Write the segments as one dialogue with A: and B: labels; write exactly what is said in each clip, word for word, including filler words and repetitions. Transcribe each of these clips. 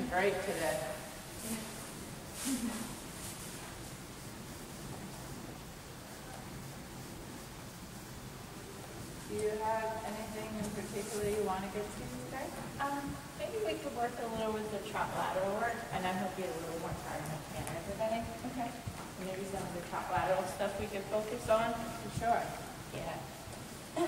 A: great today. Do you have anything in particular you want to get to today?
B: Um, maybe we could work a little with the trot lateral work. I know he'll be a little more tired than Tanner today.
A: Okay.
B: Maybe some of the trot lateral stuff we could focus on.
A: For sure.
B: Yeah.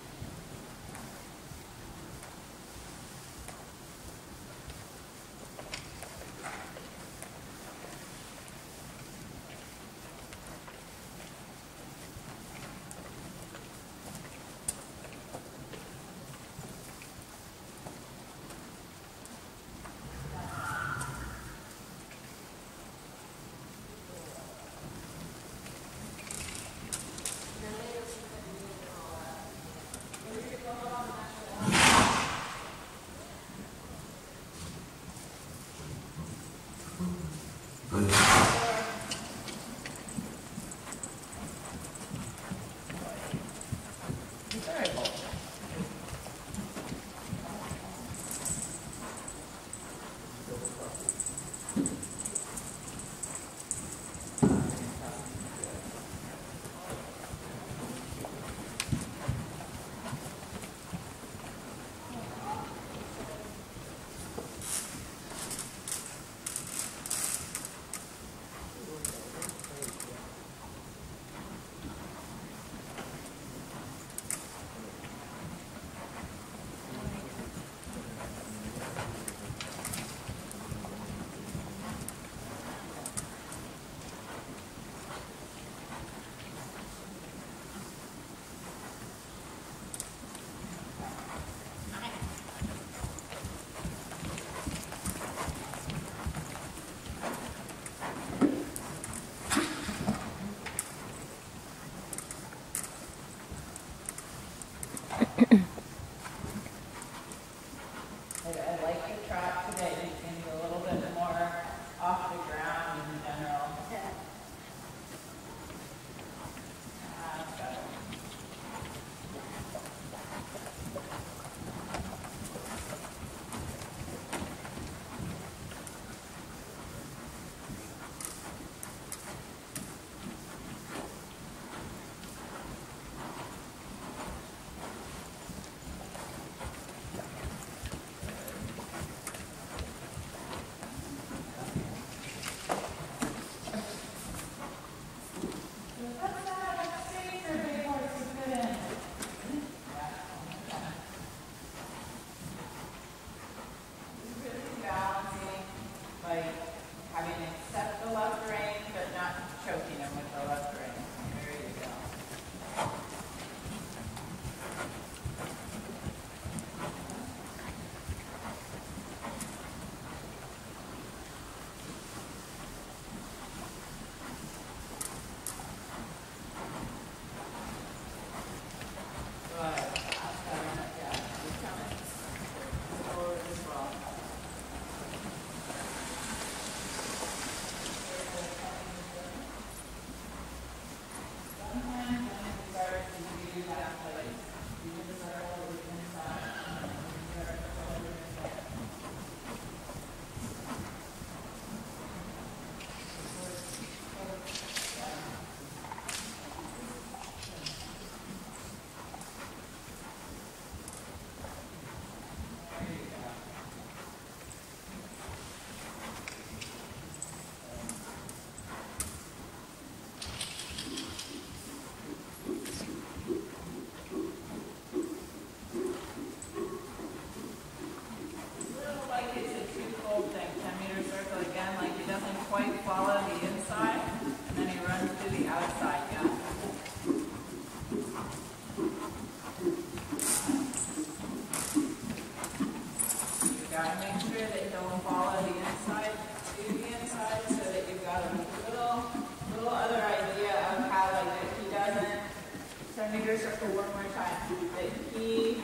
A: Circle one more time. That he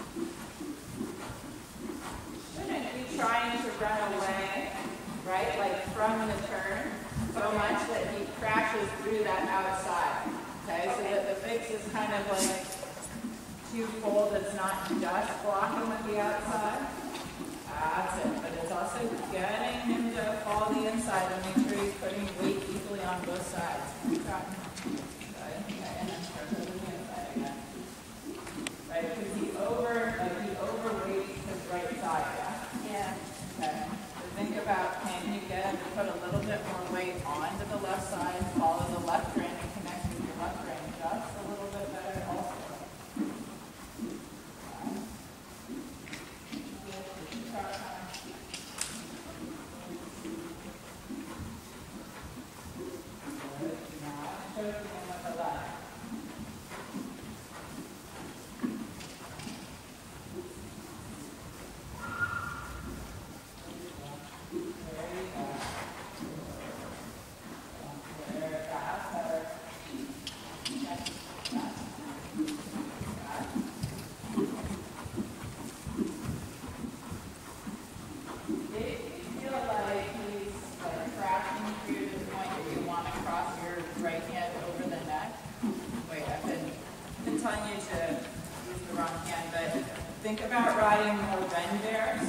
A: shouldn't be trying to run away, right? Like from the turn so much that he crashes through that outside. Okay, so that the fix is kind of like twofold. It's not just blocking with the outside. That's it. But it's also good truck coming. Good. Now, choking in with the left. Think about riding more Ren bears.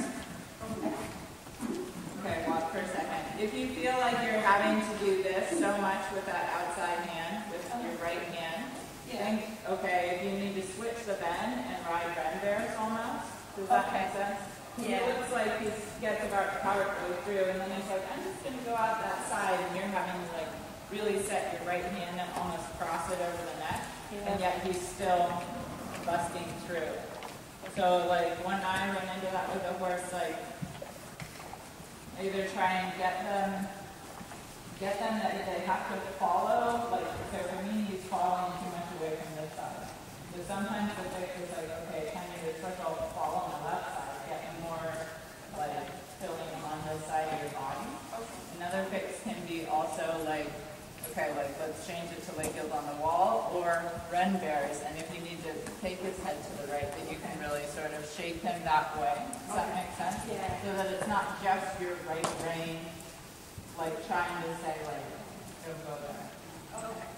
A: Okay, watch for a second. If you feel like you're having to do this so much with that outside hand, with your right hand, think, okay, if you need to switch the bend and ride Ren bears almost, does that make sense? Yeah. It looks like he gets about to power go through, and then he's like, I'm just going to go out that side, and you're having to like really set your right hand and almost cross it over the neck, yeah. And yet he's still busting through. So like when I went into that with a horse, like either try and get them, get them that they have to follow, like so for me he's following too much away from this side. So sometimes the trick is like, okay, kind of your circle, follow on the left side, get them more like filling on this side of your body. Okay. Another fix can be also like, okay, like let's change it to leg yield on the wall or Ren bears, and if you need to take his head to the right, that you can really sort of shape him that way. Does that make sense? Yeah. So that it's not just your right rein, like trying to say like, don't go there. Okay.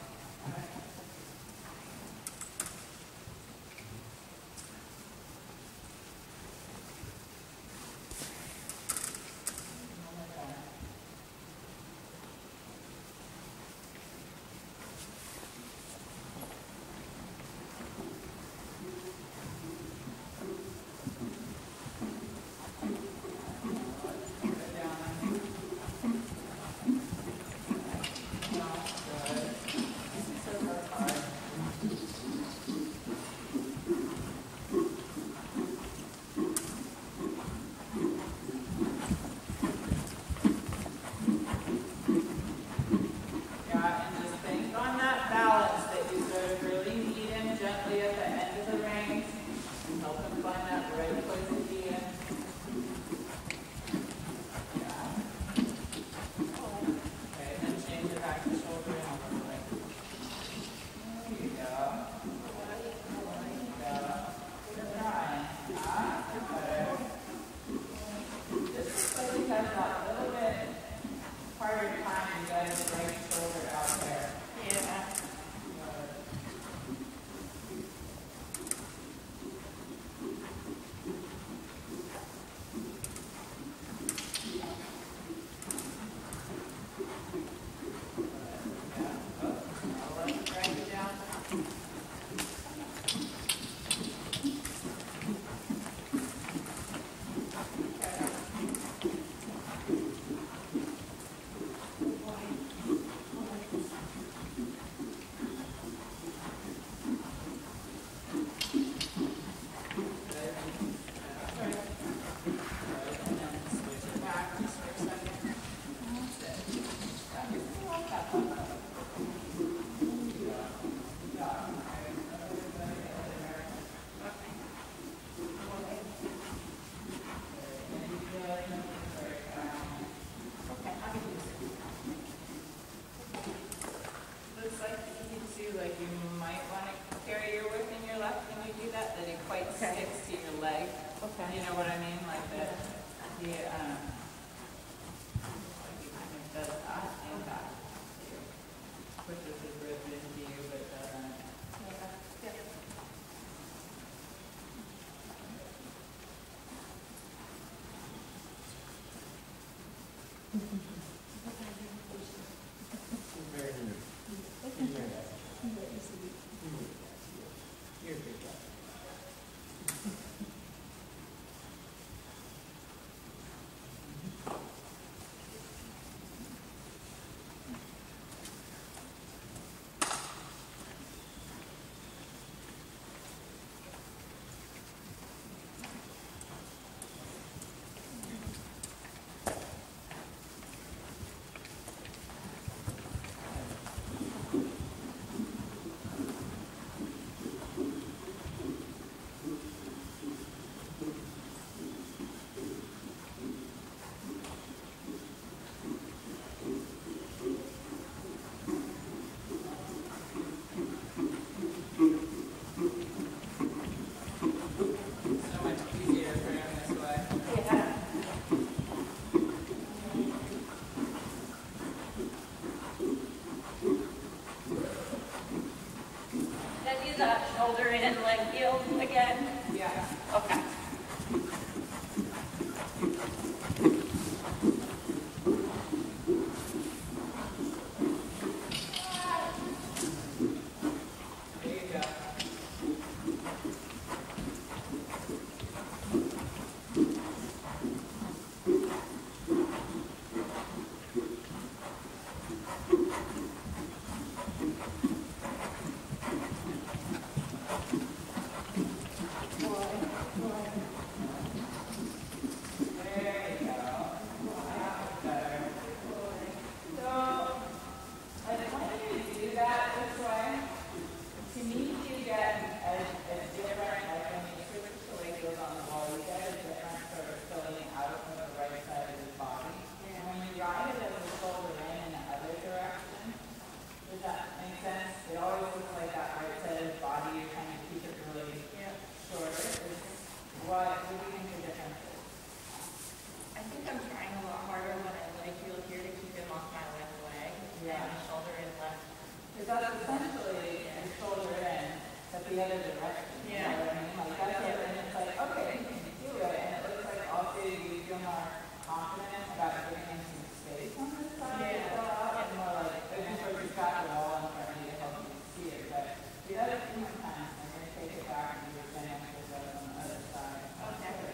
A: feel more confident about giving him some space on this side.
B: Yeah.
A: Go out and more like, looking for you've got the wall in front of you to help you see it. But the other few times, I'm going to take it back and do the same exercise on the other side.
B: Okay.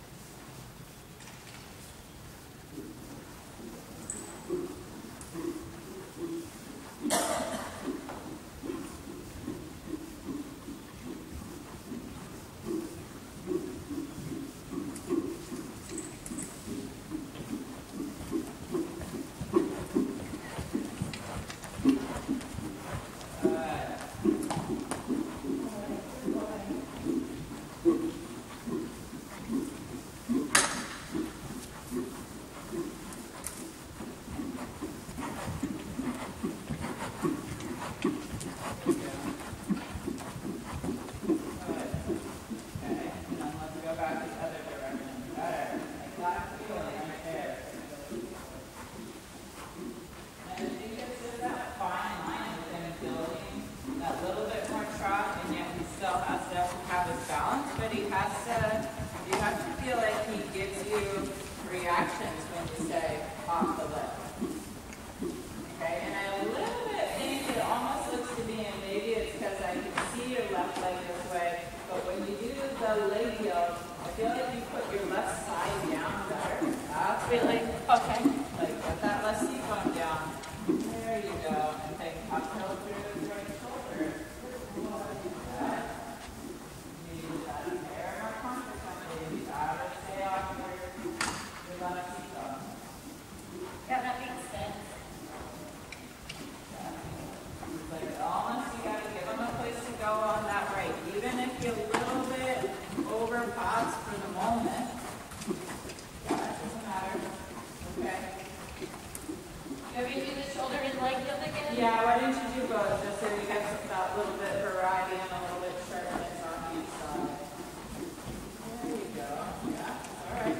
A: Reactions when you say off the lip. Okay, and I a little bit think it almost looks to me, and maybe it's because I can see your left leg this way, but when you do the leg heel, I feel like you put your left side down better. That's
B: Really? Okay.
A: like get that left seat bone down. There you go. And take uphill through the right shoulder. That. Use that hair more conscious on baby. Gotta stay off your
B: Yeah, that makes sense.
A: Like almost you gotta give them a place to go on that right. Even if you're a little bit over pots for the moment. Yeah, it doesn't matter. Okay.
B: Maybe do the shoulder and leg heel again?
A: Yeah, why don't you do both? Just so you get that little bit of variety and a little bit sharpness on each side. There you go. Yeah, all right.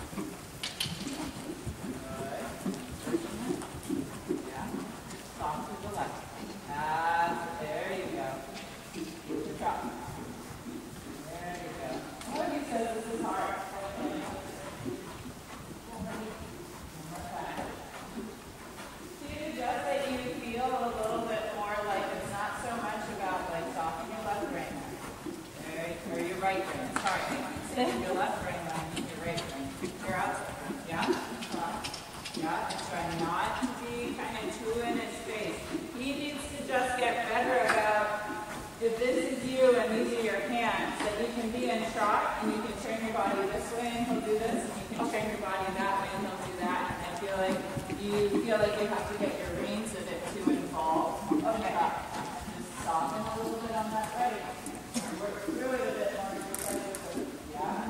A: Your left brain line, your right brain. You're out. Yeah? Uh, yeah. And try not to be kind of too in his face. He needs to just get better about, if this is you and these are your hands, that you can be in trot and you can turn your body this way and he'll do this, and you can turn your body that way and he'll do that. And I feel like you feel like you have to get your reins a bit too involved. Okay. Just soften a little bit on that right. Work through it a bit more. Yeah.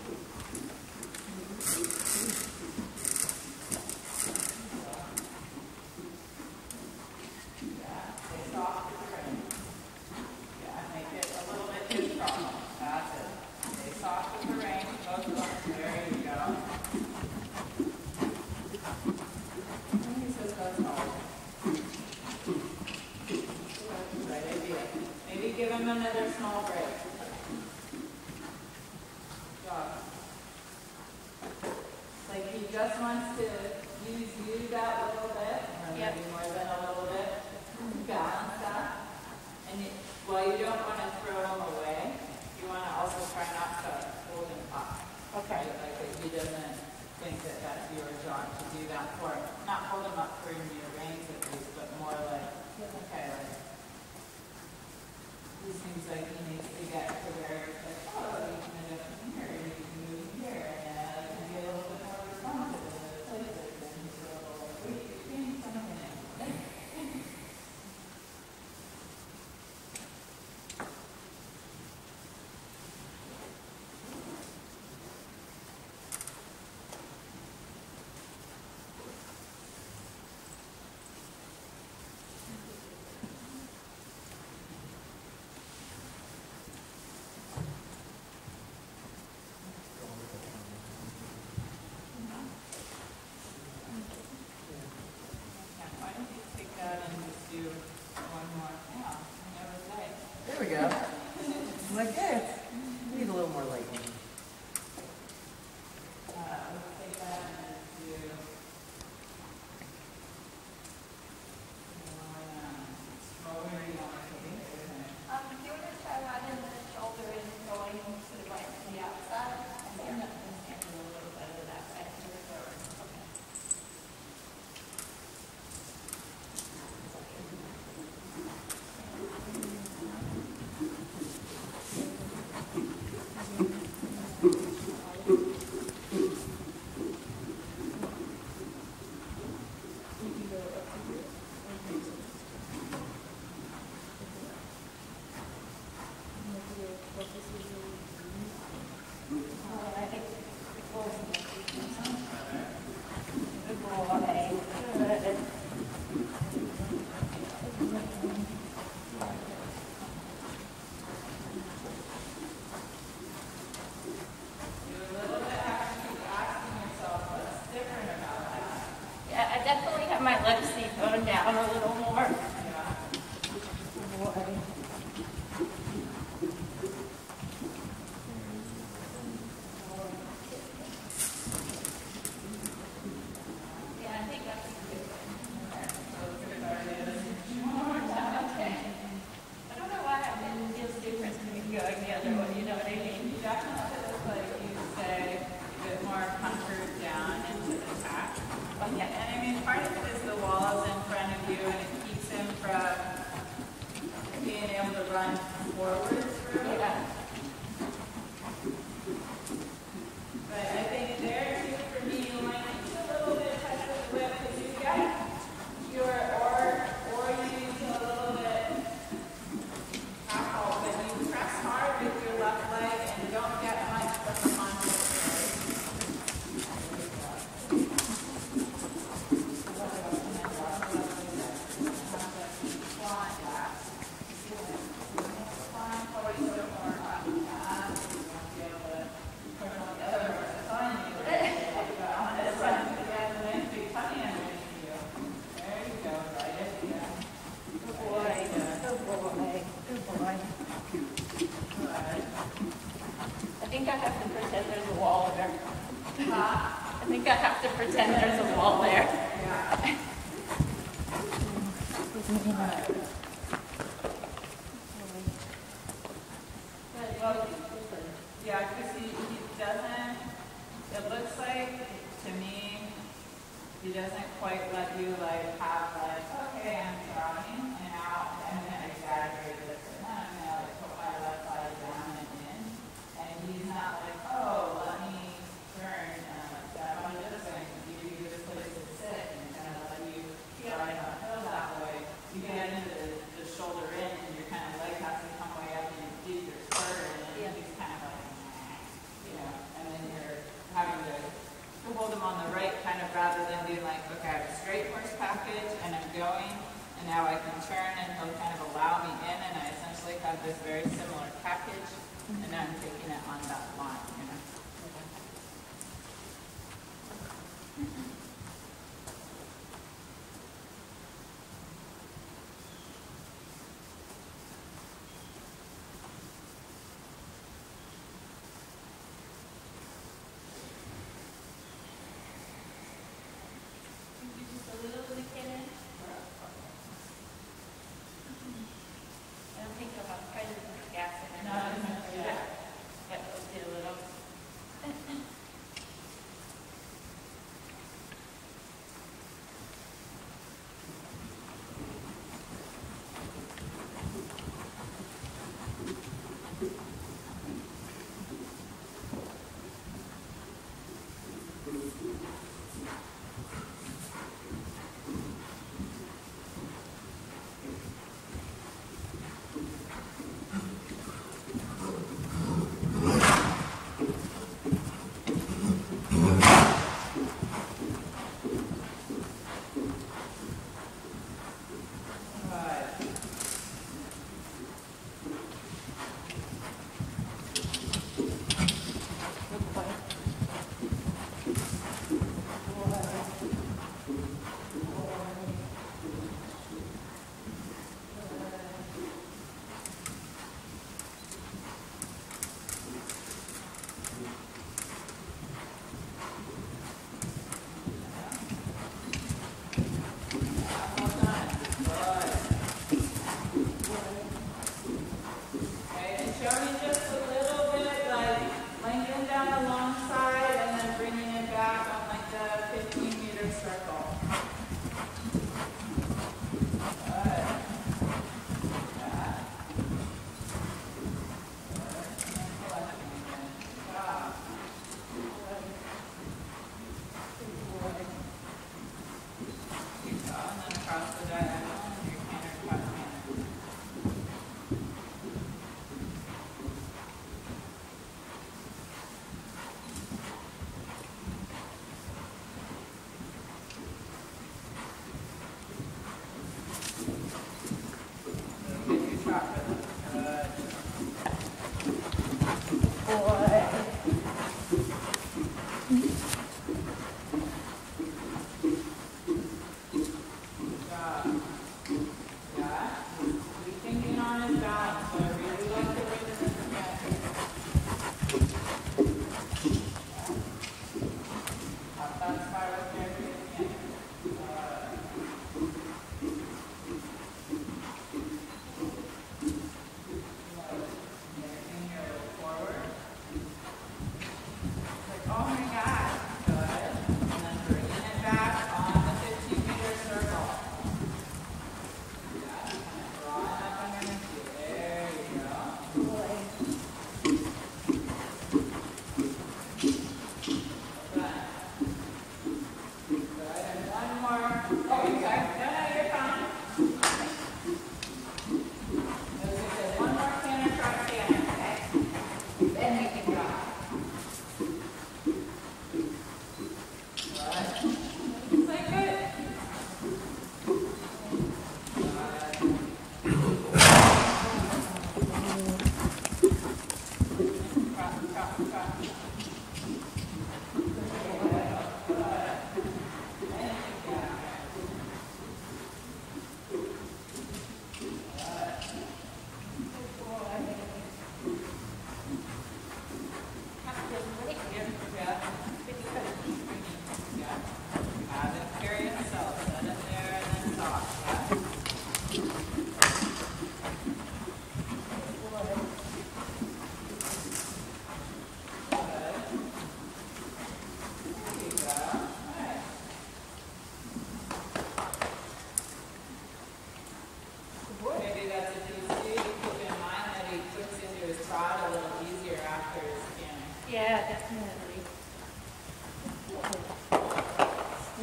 A: Give him another small break. Job. Like he just wants to use you that little bit, or
B: yep.
A: maybe more than a little bit. Balance that. And you, while you don't want to throw him away, you want to also try not to hold him up. Okay. Like if he doesn't think that that's your job to do that for him. Not hold him up for your reins at least, but more like, okay, like, it seems like he needs to get to where it's like, oh, you can move from here, you can move here, and I can be a little bit more responsive in those places, and he's a little like, wait, you're doing something.
B: might let Steve phone down a little more. Yeah, I think that's good. I don't know why I didn't feel different to me going the other way, you know what I mean?
A: You definitely look like you stay a bit more hunkered down into the tack.
B: Oh, yeah.
A: And I mean, part of it is the walls in front of you, and it keeps him from being able to run forward through.
B: Yeah.
A: But I think there too, for me, you might need a little bit of touch with the whip, because you get your, or, or you use a little bit tackle, but you press hard with your left leg and don't get much of the contact.
B: I think I have to pretend there's a wall there. I think I have to pretend there's a wall there.
A: Yeah. Well, yeah, because he, he doesn't, it looks like, to me, he doesn't quite let you like have like, okay, I'm trying, and now I'm gonna exaggerate this, and now I'm gonna like put my left side down and in, and he's not like, oh, let me turn, and I'm like, that I'm just going to give you this place to sit, and kind of let you ride uphill that way. You get into the, the shoulder in, and your kind of leg has to come way up, and you dig your spur, and then
B: Yeah.
A: he's kind of like, you know, and then you're having to to hold them on the right, kind of rather than being like, okay, I have a straight horse package and I'm going, and now I can turn and he'll kind of allow me in, and I essentially have this very similar package, and now I'm taking it on that line, you know.
B: Just a little bit in it. I don't think I'll try to put gas in it.
A: No, it's not, yeah.
B: But we'll do a little.
A: Right.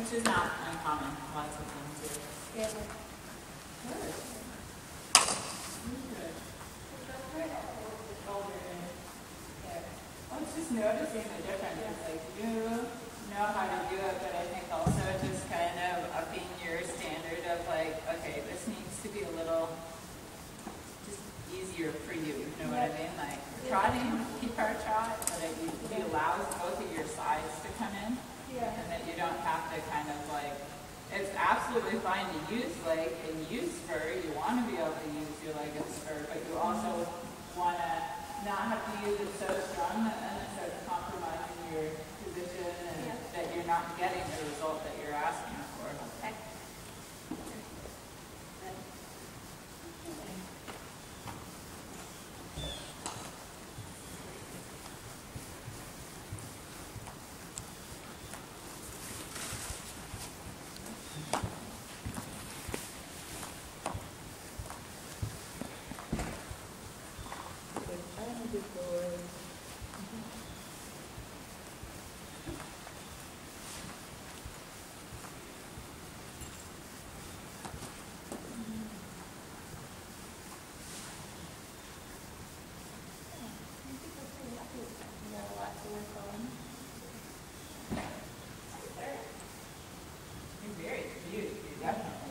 A: which is not uncommon. Lots of them do.
B: Yeah.
A: Good. Good. The shoulder in there. Well, it's just noticing the difference. It's like you know how to do it, but I think also just kind of upping your standard of like, okay, this needs to be a little just easier for you. You know what I mean? Like trotting, keep our trot, but it, it allows both of your sides to come in.
B: Yeah.
A: And that you don't have to kind of like, it's absolutely fine to use leg and use spur. You want to be able to use your leg and spur, but you also want to not have to use it so strong that then it starts compromising your position and
B: Yeah.
A: that you're not getting the result that you're asking for.
B: Okay.
A: You're very cute. You're definitely